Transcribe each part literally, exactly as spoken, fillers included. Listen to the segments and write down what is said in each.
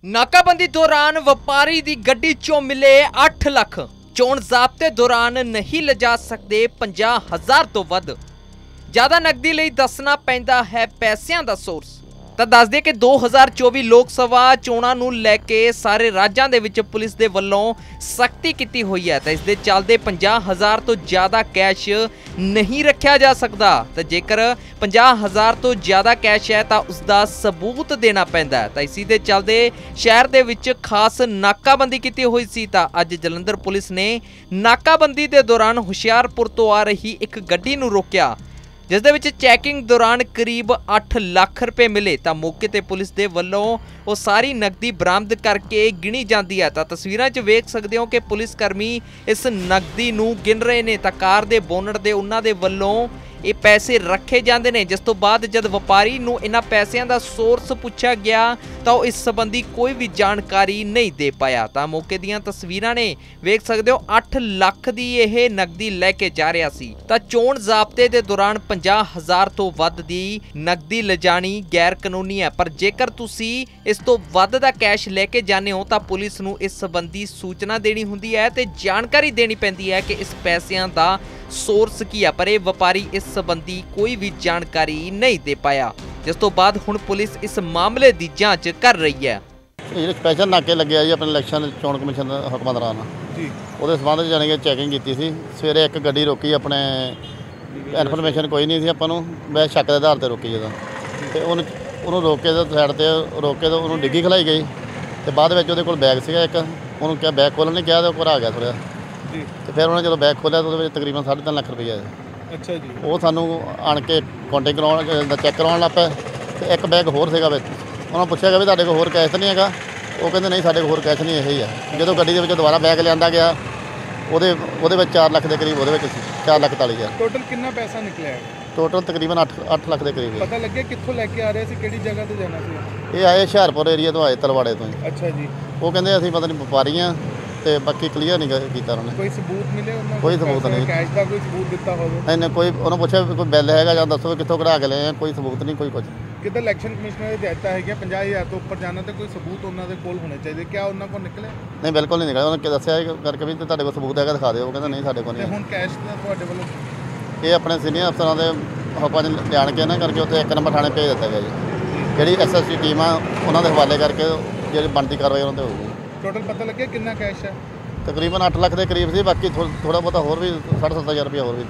ਨਾਕਾਬੰਦੀ ਦੌਰਾਨ ਵਪਾਰੀ ਦੀ ਗੱਡੀ ਚੋਂ ਮਿਲੇ ਅੱਠ ਲੱਖ। ਚੋਣ ਜ਼ਾਬਤੇ ਦੌਰਾਨ ਨਹੀਂ ਲਿਜਾ ਸਕਦੇ ਪੰਜਾਹ ਹਜ਼ਾਰ ਤੋਂ ਵੱਧ। ਜ਼ਿਆਦਾ ਨਕਦੀ ਲਈ ਦੱਸਣਾ ਪੈਂਦਾ ਹੈ ਪੈਸਿਆਂ ਦਾ ਸੋਰਸ। ਤਾਂ ਦੱਸ ਦਈਏ ਕਿ ਦੋ ਹਜ਼ਾਰ ਚੌਵੀ ਲੋਕ ਸਭਾ ਚੋਣਾਂ ਨੂੰ ਲੈ ਕੇ ਸਾਰੇ ਰਾਜਾਂ ਦੇ ਵਿੱਚ ਪੁਲਿਸ ਦੇ ਵੱਲੋਂ ਸਖਤੀ ਕੀਤੀ ਹੋਈ ਹੈ। ਤਾਂ ਇਸ ਦੇ ਚੱਲਦੇ ਪੰਜਾਹ ਹਜ਼ਾਰ ਤੋਂ ਜ਼ਿਆਦਾ ਕੈਸ਼ ਨਹੀਂ ਰੱਖਿਆ ਜਾ ਸਕਦਾ। ਤਾਂ ਜੇਕਰ ਪੰਜਾਹ ਹਜ਼ਾਰ ਤੋਂ ਜ਼ਿਆਦਾ ਕੈਸ਼ ਹੈ ਤਾਂ ਉਸ ਦਾ ਸਬੂਤ ਦੇਣਾ ਪੈਂਦਾ ਹੈ। ਤਾਂ ਇਸੇ ਦੇ ਚੱਲਦੇ ਸ਼ਹਿਰ ਦੇ ਵਿੱਚ ਖਾਸ ਨਾਕਾਬੰਦੀ ਕੀਤੀ ਹੋਈ ਸੀ। ਤਾਂ ਅੱਜ ਜਲੰਧਰ ਪੁਲਿਸ ਨੇ ਨਾਕਾਬੰਦੀ ਦੇ ਦੌਰਾਨ ਹੁਸ਼ਿਆਰਪੁਰ ਤੋਂ ਆ ਰਹੀ ਇੱਕ ਗੱਡੀ ਨੂੰ ਰੋਕਿਆ, ਜਿਸ ਦੇ ਵਿੱਚ ਚੈਕਿੰਗ ਦੌਰਾਨ ਕਰੀਬ ਅੱਠ ਲੱਖ ਰੁਪਏ ਮਿਲੇ। ਤਾਂ ਮੌਕੇ ਤੇ ਪੁਲਿਸ ਦੇ ਵੱਲੋਂ ਉਹ ਸਾਰੀ ਨਕਦੀ ਬਰਾਮਦ ਕਰਕੇ ਗਿਣੀ ਜਾਂਦੀ ਹੈ। ਤਾਂ ਤਸਵੀਰਾਂ 'ਚ ਵੇਖ ਸਕਦੇ ਹੋ ਕਿ ਪੁਲਿਸ ਕਰਮੀ ਇਸ ਨਕਦੀ ਨੂੰ ਗਿਣ ਰਹੇ ਨੇ। ਤਾਂ ਕਾਰ ਦੇ ਬੋਨਟ ਦੇ ਉਹਨਾਂ ਦੇ ਵੱਲੋਂ ਇਹ ਪੈਸੇ ਰੱਖੇ ਜਾਂਦੇ ਨੇ, ਜਿਸ ਤੋਂ ਬਾਅਦ ਜਦ ਵਪਾਰੀ ਨੂੰ ਇਹਨਾਂ ਪੈਸਿਆਂ ਦਾ ਸੋਰਸ ਪੁੱਛਿਆ ਗਿਆ ਤਾਂ ਉਹ ਇਸ ਸੰਬੰਧੀ ਕੋਈ ਵੀ ਜਾਣਕਾਰੀ ਨਹੀਂ ਦੇ ਪਾਇਆ। ਤਾਂ ਮੌਕੇ ਦੀਆਂ ਤਸਵੀਰਾਂ ਨੇ, ਵੇਖ ਸਕਦੇ ਹੋ ਅੱਠ ਲੱਖ ਦੀ ਇਹ ਨਕਦੀ ਲੈ ਕੇ ਜਾ ਰਿਹਾ ਸੀ। ਤਾਂ ਚੋਣ ਜ਼ਾਬਤੇ ਦੇ ਦੌਰਾਨ ਪੰਜਾਹ ਹਜ਼ਾਰ ਤੋਂ ਵੱਧ ਦੀ ਨਕਦੀ ਲਿਜਾਣੀ ਗੈਰ ਕਾਨੂੰਨੀ ਹੈ, ਪਰ ਜੇਕਰ ਤੁਸੀਂ ਇਸ ਤੋਂ ਵੱਧ ਦਾ ਕੈਸ਼ ਲੈ ਕੇ ਜਾਂਦੇ ਹੋ ਤਾਂ ਪੁਲਿਸ ਨੂੰ ਇਸ ਸੰਬੰਧੀ ਸੂਚਨਾ ਦੇਣੀ ਹੁੰਦੀ ਹੈ ਤੇ ਜਾਣਕਾਰੀ ਦੇਣੀ ਪੈਂਦੀ ਹੈ ਕਿ ਇਸ ਪੈਸਿਆਂ ਦਾ ਸੋਰਸ ਕੀ ਹੈ। ਪਰ ਇਹ ਵਪਾਰੀ ਇਸ ਸੰਬੰਧੀ ਕੋਈ ਵੀ ਜਾਣਕਾਰੀ ਨਹੀਂ ਦੇ ਪਾਇਆ, ਜਿਸ ਤੋਂ ਬਾਅਦ ਹੁਣ ਪੁਲਿਸ ਇਸ ਮਾਮਲੇ ਦੀ ਜਾਂਚ ਕਰ ਰਹੀ ਹੈ। ਜਿਹੜੇ ਸਪੈਸ਼ਲ ਨਾਕੇ ਲੱਗਿਆ ਜੀ ਆਪਣੇ ਇਲੈਕਸ਼ਨ ਚੋਣ ਕਮਿਸ਼ਨ ਦੇ ਹੁਕਮਾਂ ਦੌਰਾਨ ਜੀ, ਉਹਦੇ ਸੰਬੰਧ ਵਿੱਚ ਜਾਣੀ ਕਿ ਚੈਕਿੰਗ ਕੀਤੀ ਸੀ। ਸਵੇਰੇ ਇੱਕ ਗੱਡੀ ਰੋਕੀ, ਆਪਣੇ ਇਨਫੋਰਮੇਸ਼ਨ ਕੋਈ ਨਹੀਂ ਸੀ ਆਪਾਂ ਨੂੰ, ਵੈਸੇ ਸ਼ੱਕ ਦੇ ਆਧਾਰ 'ਤੇ ਰੋਕੀ ਜਦੋਂ, ਅਤੇ ਉਹਨੂੰ ਉਹਨੂੰ ਰੋਕ ਕੇ ਸਾਈਡ 'ਤੇ ਰੋਕ ਕੇ ਤਾਂ ਉਹਨੂੰ ਡਿੱਗੀ ਖਲਾਈ ਗਈ। ਅਤੇ ਬਾਅਦ ਵਿੱਚ ਉਹਦੇ ਕੋਲ ਬੈਗ ਸੀਗਾ ਇੱਕ, ਉਹਨੂੰ ਕਿਹਾ ਬੈਗ ਖੋਲ੍ਹਣ ਨਹੀਂ ਕਿਹਾ ਤਾਂ ਉਹ ਘਰ ਆ ਗਿਆ ਥੋੜ੍ਹਾ। ਅਤੇ ਫਿਰ ਉਹਨੇ ਜਦੋਂ ਬੈਗ ਖੋਲ੍ਹਿਆ ਤਾਂ ਉਹਦੇ ਵਿੱਚ ਤਕਰੀਬਨ ਸਾਢੇ ਤਿੰਨ ਲੱਖ ਰੁਪਈਆ ਹੈ। ਅੱਛਾ ਜੀ। ਉਹ ਸਾਨੂੰ ਆਣ ਕੇ ਕਾਊਂਟਿੰਗ ਕਰਾਉਣ ਦਾ ਚੈੱਕ ਕਰਵਾਉਣ ਲੱਗ ਪਏ। ਅਤੇ ਇੱਕ ਬੈਗ ਹੋਰ ਸੀਗਾ ਵਿੱਚ, ਉਹਨਾਂ ਪੁੱਛਿਆ ਗਿਆ ਵੀ ਤੁਹਾਡੇ ਕੋਲ ਹੋਰ ਕੈਸ਼ ਤਾਂ ਨਹੀਂ ਹੈਗਾ? ਉਹ ਕਹਿੰਦੇ ਨਹੀਂ, ਸਾਡੇ ਕੋਲ ਹੋਰ ਕੈਸ਼ ਨਹੀਂ, ਇਹੀ ਆ। ਜਦੋਂ ਗੱਡੀ ਦੇ ਵਿੱਚ ਦੁਬਾਰਾ ਬੈਗ ਲਿਆਂਦਾ ਗਿਆ, ਉਹਦੇ ਉਹਦੇ ਵਿੱਚ ਚਾਰ ਲੱਖ ਦੇ ਕਰੀਬ ਉਹਦੇ ਵਿੱਚ ਸੀ, ਚਾਰ ਲੱਖ ਇਕਤਾਲੀ ਹਜ਼ਾਰ। ਟੋਟਲ ਕਿੰਨਾ ਪੈਸਾ ਨਿਕਲਿਆ? ਟੋਟਲ ਤਕਰੀਬਨ ਅੱਠ ਅੱਠ ਲੱਖ ਦੇ ਕਰੀਬ। ਪਤਾ ਲੱਗਿਆ ਕਿੱਥੋਂ ਲੈ ਕੇ ਆ ਰਹੇ ਸੀ, ਕਿਹੜੀ ਜਗ੍ਹਾ ਤੋਂ ਜਾਣਾ ਸੀ? ਇਹ ਆਏ ਹੁਸ਼ਿਆਰਪੁਰ ਏਰੀਆ ਤੋਂ, ਆਏ ਤਲਵਾੜੇ ਤੋਂ ਜੀ। ਅੱਛਾ ਜੀ। ਉਹ ਕਹਿੰਦੇ ਅਸੀਂ ਪਤਾ ਨਹੀਂ ਵਪਾਰੀ ਹਾਂ, ਅਤੇ ਬਾਕੀ ਕਲੀਅਰ ਨਹੀਂ ਕੀਤਾ ਉਹਨਾਂ ਨੇ। ਕੋਈ ਸਬੂਤ ਮਿਲੇ ਉਹਨਾਂ? ਕੋਈ ਸਬੂਤ ਨਹੀਂ। ਕੈਸ਼ ਦਾ ਕੋਈ ਸਬੂਤ ਦਿੱਤਾ ਹੋਵੇ? ਨਹੀਂ ਨਹੀਂ, ਕੋਈ ਉਹਨੂੰ ਪੁੱਛਿਆ ਵੀ ਕੋਈ ਬਿੱਲ ਹੈਗਾ ਜਾਂ ਦੱਸੋ ਕਿੱਥੋਂ ਕਢਾ ਕੇ ਲਏ ਆ, ਕੋਈ ਸਬੂਤ ਨਹੀਂ, ਕੋਈ ਕੁਝ। ਕਿਤੇ ਇਲੈਕਸ਼ਨ ਕਮਿਸ਼ਨਰ ਦੀ ਹਦਾਇਤਾਂ ਹੈਗੀਆਂ ਪੰਜਾਹ ਹਜ਼ਾਰ ਤੋਂ ਉੱਪਰ ਜਾਣਾ ਤੇ ਕੋਈ ਸਬੂਤ ਉਹਨਾਂ ਦੇ ਕੋਲ ਹੋਣੇ ਚਾਹੀਦੇ, ਕਿਆ ਉਹਨਾਂ ਕੋਲ ਨਿਕਲੇ? ਨਹੀਂ, ਬਿਲਕੁਲ ਨਹੀਂ ਨਿਕਲਿਆ। ਉਹਨੇ ਦੱਸਿਆ ਕਰਕੇ ਵੀ ਤੁਹਾਡੇ ਕੋਲ ਸਬੂਤ ਹੈਗਾ ਦਿਖਾ ਦਿਓ, ਉਹ ਕਹਿੰਦਾ ਨਹੀਂ ਸਾਡੇ ਕੋਲ ਨਹੀਂ। ਹੁਣ ਕੈਸ਼ ਦਾ ਤੁਹਾਡੇ ਵੱਲੋਂ ਇਹ ਆਪਣੇ ਸੀਨੀਅਰ ਅਫਸਰਾਂ ਦੇ ਹੁਕਮਾਂ 'ਚ ਲਿਆਣ ਕੇ ਨਾ ਕਰਕੇ ਉੱਥੇ ਇੱਕ ਨੰਬਰ ਥਾਣੇ ਭੇਜ ਦਿੱਤਾ ਗਿਆ ਜੀ। ਜਿਹੜੀ ਐਸ ਐਸ ਟੀ ਟੀਮ ਆ ਉਹਨਾਂ ਦੇ ਹਵਾਲੇ ਕਰਕੇ ਜਿਹੜੀ ਬਣਦੀ ਕਾਰਵਾਈ ਉਹਨਾਂ 'ਤੇ ਹੋਊਗੀ। ਟੋਟਲ ਪਤਾ ਲੱਗਿਆ ਕਿੰਨਾ ਕੈਸ਼ ਹੈ? ਤਕਰੀਬਨ ਅੱਠ ਲੱਖ ਦੇ ਕਰੀਬ ਸੀ, ਬਾਕੀ ਥੋੜ੍ਹਾ ਬਹੁਤਾ ਹੋਰ ਵੀ ਸਾਢੇ ਸੱਤ ਹਜ਼ਾਰ ਰੁਪਇਆ ਹੋਰ ਵੀ।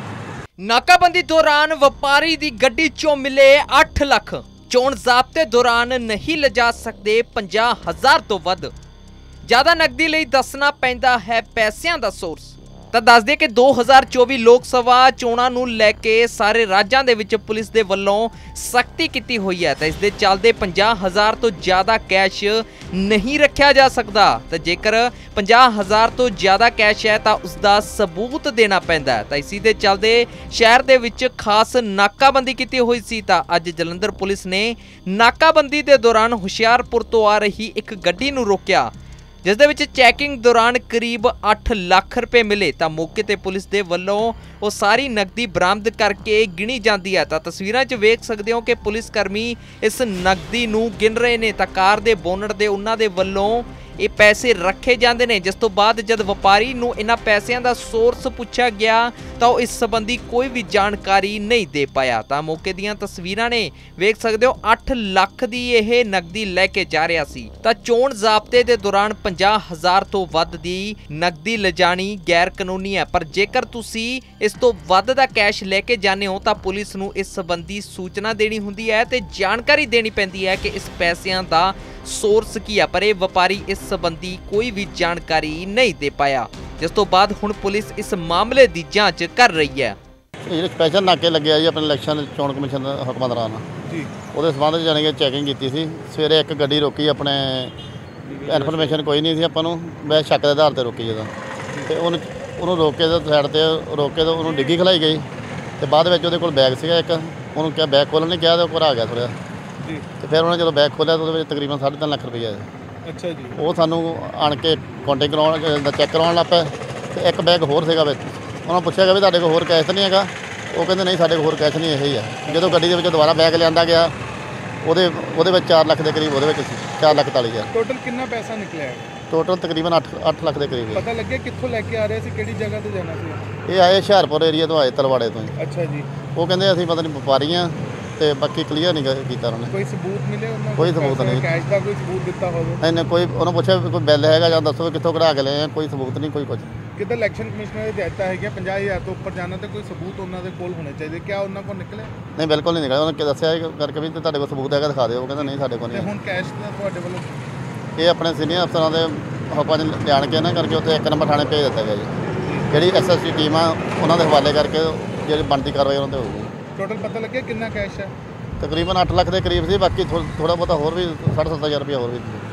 ਨਾਕਾਬੰਦੀ ਦੌਰਾਨ ਵਪਾਰੀ ਦੀ ਗੱਡੀ ਚੋਂ ਮਿਲੇ ਅੱਠ ਲੱਖ। ਚੋਣ ਜ਼ਾਬਤੇ ਦੌਰਾਨ ਨਹੀਂ ਲਿਜਾ ਸਕਦੇ ਪੰਜਾਹ ਹਜ਼ਾਰ ਤੋਂ ਵੱਧ। ਜ਼ਿਆਦਾ ਨਕਦੀ ਲਈ ਦੱਸਣਾ ਪੈਂਦਾ ਹੈ ਪੈਸਿਆਂ ਦਾ ਸੋਰਸ। ਤਾਂ ਦੱਸ ਦਈਏ ਕਿ ਦੋ ਹਜ਼ਾਰ ਚੌਵੀ ਲੋਕ ਸਭਾ ਚੋਣਾਂ ਨੂੰ ਲੈ ਕੇ ਸਾਰੇ ਰਾਜਾਂ ਦੇ ਵਿੱਚ ਪੁਲਿਸ ਦੇ ਵੱਲੋਂ ਸਖਤੀ ਕੀਤੀ ਹੋਈ ਹੈ। ਤਾਂ ਇਸ ਦੇ ਚੱਲਦੇ ਪੰਜਾਹ ਹਜ਼ਾਰ ਤੋਂ ਜ਼ਿਆਦਾ ਕੈਸ਼ ਨਹੀਂ ਰੱਖਿਆ ਜਾ ਸਕਦਾ। ਤਾਂ ਜੇਕਰ ਪੰਜਾਹ ਹਜ਼ਾਰ ਤੋਂ ਜ਼ਿਆਦਾ ਕੈਸ਼ ਹੈ ਤਾਂ ਉਸ ਦਾ ਸਬੂਤ ਦੇਣਾ ਪੈਂਦਾ ਹੈ। ਤਾਂ ਇਸੇ ਦੇ ਚੱਲਦੇ ਸ਼ਹਿਰ ਦੇ ਵਿੱਚ ਖਾਸ ਨਾਕਾਬੰਦੀ ਕੀਤੀ ਹੋਈ ਸੀ। ਤਾਂ ਅੱਜ ਜਲੰਧਰ ਪੁਲਿਸ ਨੇ ਨਾਕਾਬੰਦੀ ਦੇ ਦੌਰਾਨ ਹੁਸ਼ਿਆਰਪੁਰ ਤੋਂ ਆ ਰਹੀ ਇੱਕ ਗੱਡੀ ਨੂੰ ਰੋਕਿਆ, ਜਿਸ ਦੇ ਵਿੱਚ ਚੈਕਿੰਗ ਦੌਰਾਨ ਕਰੀਬ ਅੱਠ ਲੱਖ ਰੁਪਏ ਮਿਲੇ। ਤਾਂ ਮੌਕੇ ਤੇ ਪੁਲਿਸ ਦੇ ਵੱਲੋਂ ਉਹ ਸਾਰੀ ਨਕਦੀ ਬਰਾਮਦ ਕਰਕੇ ਗਿਣੀ ਜਾਂਦੀ ਹੈ। ਤਾਂ ਤਸਵੀਰਾਂ 'ਚ ਵੇਖ ਸਕਦੇ ਹੋ ਕਿ ਪੁਲਿਸ ਕਰਮੀ ਇਸ ਨਕਦੀ ਨੂੰ ਗਿਣ ਰਹੇ ਨੇ। ਤਾਂ ਕਾਰ ਦੇ ਬੋਨਟ ਦੇ ਉਹਨਾਂ ਦੇ ਵੱਲੋਂ ਇਹ ਪੈਸੇ ਰੱਖੇ ਜਾਂਦੇ ਨੇ, ਜਿਸ ਤੋਂ ਬਾਅਦ ਜਦ ਵਪਾਰੀ ਨੂੰ ਇਹਨਾਂ ਪੈਸਿਆਂ ਦਾ ਸੋਰਸ ਪੁੱਛਿਆ ਗਿਆ ਤਾਂ ਉਹ ਇਸ ਸੰਬੰਧੀ ਕੋਈ ਵੀ ਜਾਣਕਾਰੀ ਨਹੀਂ ਦੇ ਪਾਇਆ। ਤਾਂ ਮੌਕੇ ਦੀਆਂ ਤਸਵੀਰਾਂ ਨੇ, ਵੇਖ ਸਕਦੇ ਹੋ ਅੱਠ ਲੱਖ ਦੀ ਇਹ ਨਕਦੀ ਲੈ ਕੇ ਜਾ ਰਿਹਾ ਸੀ। ਤਾਂ ਚੋਣ ਜ਼ਾਬਤੇ ਦੇ ਦੌਰਾਨ ਪੰਜਾਹ ਹਜ਼ਾਰ ਤੋਂ ਵੱਧ ਦੀ ਨਕਦੀ ਲਿਜਾਣੀ ਗੈਰ ਕਾਨੂੰਨੀ ਹੈ, ਪਰ ਜੇਕਰ ਤੁਸੀਂ ਇਸ ਤੋਂ ਵੱਧ ਦਾ ਕੈਸ਼ ਲੈ ਕੇ ਜਾਂਦੇ ਹੋ ਤਾਂ ਪੁਲਿਸ ਨੂੰ ਇਸ ਸੰਬੰਧੀ ਸੂਚਨਾ ਦੇਣੀ ਹੁੰਦੀ ਹੈ ਤੇ ਜਾਣਕਾਰੀ ਦੇਣੀ ਪੈਂਦੀ ਹੈ ਕਿ ਇਸ ਪੈਸਿਆਂ ਦਾ ਸੋਰਸ ਕੀ ਹੈ। ਪਰ ਇਹ ਵਪਾਰੀ ਇਸ ਸੰਬੰਧੀ ਕੋਈ ਵੀ ਜਾਣਕਾਰੀ ਨਹੀਂ ਦੇ ਪਾਇਆ, ਜਿਸ ਤੋਂ ਬਾਅਦ ਹੁਣ ਪੁਲਿਸ ਇਸ ਮਾਮਲੇ ਦੀ ਜਾਂਚ ਕਰ ਰਹੀ ਹੈ। ਜਿਹੜੇ ਸਪੈਸ਼ਲ ਨਾਕੇ ਲੱਗਿਆ ਜੀ ਆਪਣੇ ਇਲੈਕਸ਼ਨ ਚੋਣ ਕਮਿਸ਼ਨ ਦੇ ਹੁਕਮਾਂ ਦੌਰਾਨ ਜੀ, ਉਹਦੇ ਸੰਬੰਧ ਵਿੱਚ ਜਾਣੀ ਕਿ ਚੈਕਿੰਗ ਕੀਤੀ ਸੀ। ਸਵੇਰੇ ਇੱਕ ਗੱਡੀ ਰੋਕੀ, ਆਪਣੇ ਇਨਫੋਰਮੇਸ਼ਨ ਕੋਈ ਨਹੀਂ ਸੀ ਆਪਾਂ ਨੂੰ, ਵੈਸੇ ਸ਼ੱਕ ਦੇ ਆਧਾਰ 'ਤੇ ਰੋਕੀ ਜਦੋਂ, ਅਤੇ ਉਹਨੂੰ ਉਹਨੂੰ ਰੋਕ ਕੇ ਸਾਈਡ 'ਤੇ ਰੋਕ ਕੇ ਤਾਂ ਉਹਨੂੰ ਡਿੱਗੀ ਖਲਾਈ ਗਈ। ਅਤੇ ਬਾਅਦ ਵਿੱਚ ਉਹਦੇ ਕੋਲ ਬੈਗ ਸੀਗਾ ਇੱਕ, ਉਹਨੂੰ ਕਿਹਾ ਬੈਗ ਖੋਲ੍ਹਣ ਨਹੀਂ ਕਿਹਾ ਤਾਂ ਉਹ ਘਰ ਆ ਗਿਆ ਥੋੜ੍ਹਾ। ਅਤੇ ਫਿਰ ਉਹਨੇ ਜਦੋਂ ਬੈਗ ਖੋਲ੍ਹਿਆ ਤਾਂ ਉਹਦੇ ਵਿੱਚ ਤਕਰੀਬਨ ਸਾਢੇ ਤਿੰਨ ਲੱਖ ਰੁਪਈਆ ਹੈ। ਅੱਛਾ ਜੀ। ਉਹ ਸਾਨੂੰ ਆਣ ਕੇ ਕਾਊਂਟਿੰਗ ਕਰਾਉਣ ਦਾ ਚੈੱਕ ਕਰਵਾਉਣ ਲੱਗ ਪਏ। ਅਤੇ ਇੱਕ ਬੈਗ ਹੋਰ ਸੀਗਾ ਵਿੱਚ, ਉਹਨਾਂ ਪੁੱਛਿਆ ਗਿਆ ਵੀ ਤੁਹਾਡੇ ਕੋਲ ਹੋਰ ਕੈਸ਼ ਤਾਂ ਨਹੀਂ ਹੈਗਾ? ਉਹ ਕਹਿੰਦੇ ਨਹੀਂ, ਸਾਡੇ ਕੋਲ ਹੋਰ ਕੈਸ਼ ਨਹੀਂ, ਇਹੀ ਆ। ਜਦੋਂ ਗੱਡੀ ਦੇ ਵਿੱਚ ਦੁਬਾਰਾ ਬੈਗ ਲਿਆਂਦਾ ਗਿਆ, ਉਹਦੇ ਉਹਦੇ ਵਿੱਚ ਚਾਰ ਲੱਖ ਦੇ ਕਰੀਬ ਉਹਦੇ ਵਿੱਚ ਸੀ। ਚਾਰ ਲੱਖ ਚਾਲੀ ਹਜ਼ਾਰ ਟੋਟਲ ਕਿੰਨਾ ਪੈਸਾ ਨਿਕਲਿਆ ਹੈ? ਟੋਟਲ ਤਕਰੀਬਨ ਅੱਠ ਅੱਠ ਲੱਖ ਦੇ ਕਰੀਬ ਹੈ। ਪਤਾ ਲੱਗਿਆ ਕਿੱਥੋਂ ਲੈ ਕੇ ਆ ਰਹੇ ਸੀ, ਕਿਹੜੀ ਜਗ੍ਹਾ ਤੇ ਜਾਣਾ ਸੀ? ਇਹ ਆਏ ਹੁਸ਼ਿਆਰਪੁਰ ਏਰੀਆ ਤੋਂ ਆਏ ਤਲਵਾੜੇ ਤੋਂ ਜੀ। ਅੱਛਾ ਜੀ। ਉਹ ਕਹਿੰਦੇ ਅਸੀਂ ਪਤਾ ਨਹੀਂ ਵਪਾਰੀ ਹਾਂ ਤੇ ਬਾਕੀ ਕਲੀਅਰ ਨਹੀਂ ਕ- ਕੀਤਾ ਉਹਨਾਂ ਨੇ। ਕੋਈ ਸਬੂਤ ਮਿਲੇ ਉਹਨਾਂ ਕੋਈ ਸਬੂਤ ਨਹੀਂ। ਕੈਸ਼ ਦਾ ਕੋਈ ਸਬੂਤ ਦਿੱਤਾ ਹੋਵੇ? ਇਹਨੇ ਕੋਈ ਉਹਨੂੰ ਪੁੱਛਿਆ ਵੀ ਕੋਈ ਬਿੱਲ ਹੈਗਾ ਜਾਂ ਦੱਸੋ ਵੀ ਕਿੱਥੋਂ ਕਢਾ ਕੇ ਲਏ ਆ, ਕੋਈ ਸਬੂਤ ਨਹੀਂ, ਕੋਈ ਕੁਝ। ਕਿਤੇ ਇਲੈਕਸ਼ਨ ਕਮਿਸ਼ਨਰ ਦੀ ਹਦਾਇਤਾਂ ਹੈਗੀਆਂ ਪੰਜਾਹ ਹਜ਼ਾਰ ਤੋਂ ਉੱਪਰ ਜਾਣਾ ਤੇ ਕੋਈ ਸਬੂਤ ਉਹਨਾਂ ਦੇ ਕੋਲ ਹੋਣੇ ਚਾਹੀਦੇ, ਕਿਆ ਉਹਨਾਂ ਕੋਲ ਨਿਕਲੇ? ਨਹੀਂ ਬਿਲਕੁਲ ਨਹੀਂ ਨਿਕਲਿਆ। ਉਹਨੇ ਕਿ ਦੱਸਿਆ ਇਹ ਕਰਕੇ ਵੀ ਤੇ ਤੁਹਾਡੇ ਕੋਲ ਸਬੂਤ ਹੈਗਾ ਦਿਖਾ ਦਿਓ। ਉਹ ਕਹਿੰਦਾ ਨਹੀਂ ਸਾਡੇ ਕੋਲ ਤੇ ਨਹੀਂ। ਹੁਣ ਕੈਸ਼ ਦਾ ਤੁਹਾਡੇ ਵੱਲੋਂ ਇਹ ਆਪਣੇ ਸੀਨੀਅਰ ਅਫਸਰਾਂ ਦੇ ਹੁਕਮਾਂ 'ਚ ਲਿਆਣ ਕੇ ਨਾ ਕਰਕੇ ਉੱਥੇ ਇੱਕ ਨੰਬਰ ਥਾਣੇ ਭੇਜ ਦਿੱਤਾ ਗਿਆ ਜੀ। ਜਿਹੜੀ ਐਸ ਐਸ ਟੀ ਟੀਮ ਆ ਉਹਨਾਂ ਦੇ ਹਵਾਲੇ ਕਰਕੇ ਜਿਹੜੀ ਬਣਦੀ ਕਾਰਵਾਈ ਉਹਨਾਂ 'ਤੇ ਹੋਊਗੀ। ਟੋਟਲ ਪਤਾ ਲੱਗਿਆ ਕਿੰਨਾ ਕੈਸ਼ ਹੈ? ਤਕਰੀਬਨ ਅੱਠ ਲੱਖ ਦੇ ਕਰੀਬ ਸੀ, ਬਾਕੀ ਥੋੜ੍ਹਾ ਬਹੁਤਾ ਹੋਰ ਵੀ ਸਾਢੇ ਸੱਤ ਹਜ਼ਾਰ ਰੁਪਇਆ ਹੋਰ ਵੀ